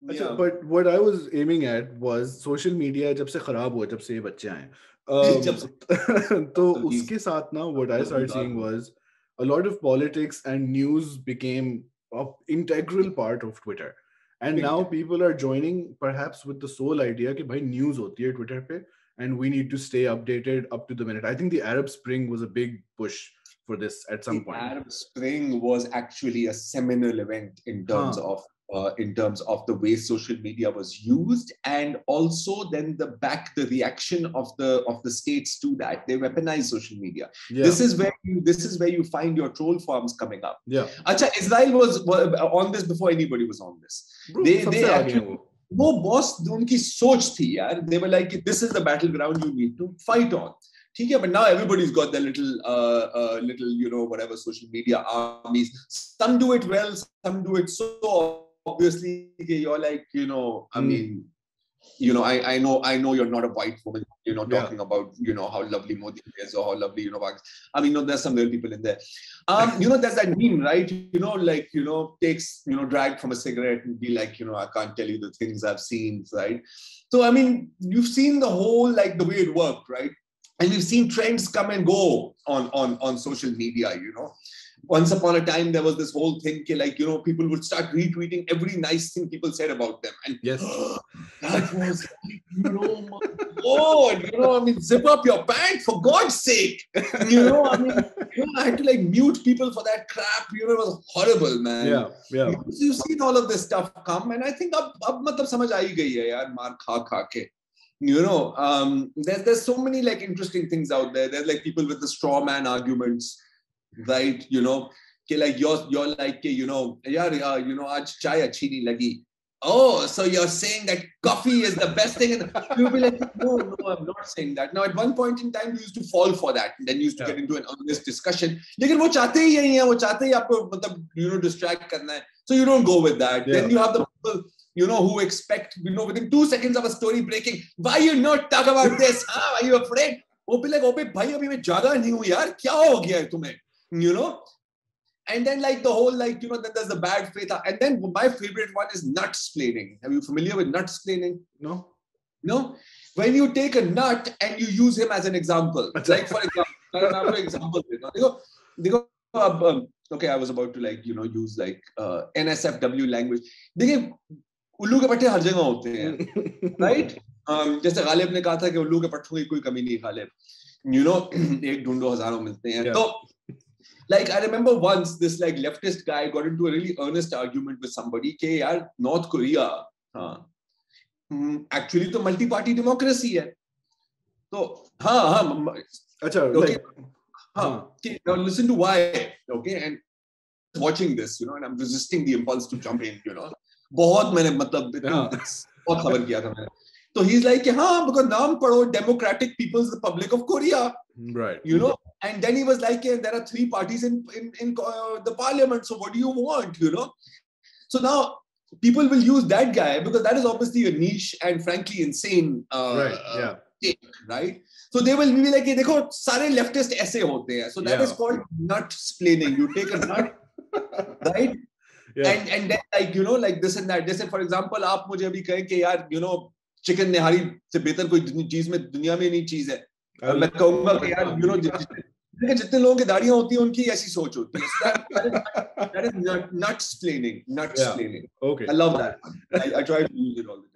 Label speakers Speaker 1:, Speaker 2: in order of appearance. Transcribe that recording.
Speaker 1: अच्छा,
Speaker 2: Yeah.
Speaker 1: but what I was aiming at was social media जब से खराब हुआ, जब से ये बच्चे आए,
Speaker 2: जब से
Speaker 1: तो
Speaker 2: बदतमीज
Speaker 1: उसके साथ ना what I started
Speaker 2: बदबूदार
Speaker 1: seeing
Speaker 2: हो
Speaker 1: was a lot of politics and news became an integral part of Twitter. And
Speaker 2: big
Speaker 1: now
Speaker 2: time.
Speaker 1: people are joining perhaps with the sole idea कि भाई news होती है Twitter पे and we need to stay updated up to the minute. I think the Arab Spring was a big push for this at some
Speaker 2: The
Speaker 1: point.
Speaker 2: Arab Spring was actually a seminal event
Speaker 1: हाँ,
Speaker 2: in terms of the way social media was used, and also then the reaction of the states to that. They weaponize social media.
Speaker 1: yeah,
Speaker 2: This is where you find your troll farms coming up.
Speaker 1: yeah.
Speaker 2: Acha, Israel was on this before anybody was on this.
Speaker 1: Bro,
Speaker 2: They
Speaker 1: सबसे आगे हैं
Speaker 2: actually
Speaker 1: वो.
Speaker 2: वो boss उनकी सोच थी यार. They were like, this is the battleground you need to fight on. ठीक है, but now everybody's got their little, you know, whatever social media armies. Some do it well, some do it so obviously. You're like, you know, I mean, you know, I know you're not a white woman, you know,
Speaker 1: Yeah.
Speaker 2: talking about, you know, how lovely Modi is or how lovely, you know, I mean, no, there's some real people in there. You know, there's that meme, right? You know, like, you know, takes, you know, drag from a cigarette and be like, you know, I can't tell you the things I've seen, right? So, I mean, you've seen the whole, like, the way it worked, right? And we've seen trends come and go on social media, you know. Once upon a time, there was this whole thing, like, you know, people would start retweeting every nice thing people said about them. And
Speaker 1: Yes.
Speaker 2: that was, you know, my God, you know, I mean, zip up your pants for God's sake. You know, I mean, you know, I had to like mute people for that crap. You know, it was horrible, man.
Speaker 1: Yeah, yeah.
Speaker 2: You've seen all of this stuff come, and I think ab matlab samajh aa hi gayi hai yaar, maar kha ke. You know, there's so many like interesting things out there. There's like people with the straw man arguments, right? You know, like you're like, you know, yaar, you know, aaj chai achhi nahi lagi. Oh, so you're saying that coffee is the best thing? And you'll be like, no, I'm not saying that. Now, at one point in time, we used to fall for that, and then used to get into an honest discussion. लेकिन वो चाहते ही यही है, वो चाहते ही आपको मतलब, you know, distract करना है. So you don't go with that.
Speaker 1: Yeah.
Speaker 2: Then you have the people, you know, who expect, you know, within 2 seconds of a story breaking, why you not talk about this? Huh? Are you afraid? वो भी like, ओपे भाई अभी मैं जागा नहीं हूँ यार, क्या हो गया है तुम्हें? You know? And then like the whole, like, you know, then there's the bad faith. And then my favorite one is nutsplaining. Are you familiar with nutsplaining?
Speaker 1: No.
Speaker 2: No? When you take a nut and you use him as an example. Like for example, okay, I was about to like, you know, use like NSFW language. देखिए, उल्लू के पट्टे हर जगह होते हैं, right? जैसे गालिब ने कहा था कि उल्लू के पट्टों की कोई कमी नहीं गालिब. You know, एक ढूंढो हजारों मिलते हैं. तो like I remember once this like leftist guy got into a really earnest argument with somebody कि यार North Korea actually तो multi-party democracy है. तो
Speaker 1: अच्छा,
Speaker 2: okay,
Speaker 1: like
Speaker 2: okay, now listen to why, okay, and watching this, you know, and I'm resisting the impulse to jump in, you know. बहुत मैंने मतलब बहुत खबर किया था मैंने. So he's like, because naam padho, Democratic People's Republic of Korea.
Speaker 1: Right.
Speaker 2: You know, and then he was like, there are 3 parties in the parliament. So what do you want, you know? So now people will use that guy because that is obviously a niche and frankly insane take, right? So they will be like, देखो सारे leftist ऐसे होते हैं. So that is called nutsplaining. You take a nut, right? Yeah. And then like, you know, like this and that. जैसे for example, आप मुझे अभी कहें कि यार, you know, चिकन निहारी से बेहतर कोई चीज में दुनिया में नहीं चीज है. मैं कहूंगा कि यार, you know, जितने लोगों की दाढ़ियां होती हैं उनकी ऐसी सोच होती है. That is nutsplaining.
Speaker 1: Okay.
Speaker 2: I love that. I try to use it all the time.